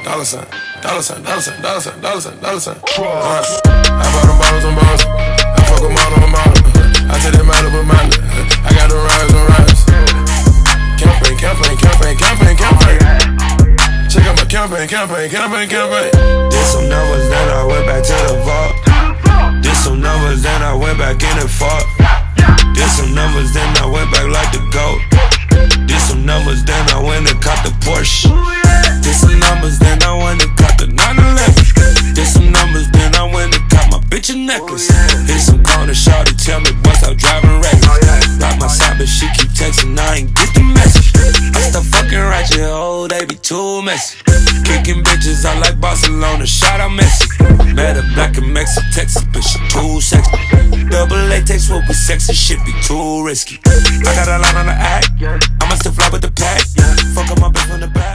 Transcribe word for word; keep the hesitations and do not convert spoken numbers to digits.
dollar sign, dollar sign, dollar sign, dollar sign, dollar sign, dollar sign. Uh, I bought them bottles and bottles. I fuck them all on my mouth. I take them out of my mind. I got them rides and rides. Campaign, campaign, campaign, campaign, campaign. Check out my campaign, campaign, campaign, campaign. Did some numbers, then I went back to the vault. Did some numbers, then I went back in and fought. Did some numbers, then I went back like the GOAT. Did some numbers, then I went and caught the Porsche. Did some numbers, then I went and caught the nine eleven. Did some numbers, then I went and caught my bitch a necklace. Hit some corner, shawty, tell me boss out driving reckless. Like my side, but she keep texting, I ain't get the message. I start fucking ratchet, oh, they be too messy. Kicking bitches, I like Barcelona, shout out Messi. Met a black and Mexican, Texas, but she too sexy. Double latex will be sexy, shit be too risky. I got a line on the act, I'ma still fly with the pack. Fuck up my bitch from the back.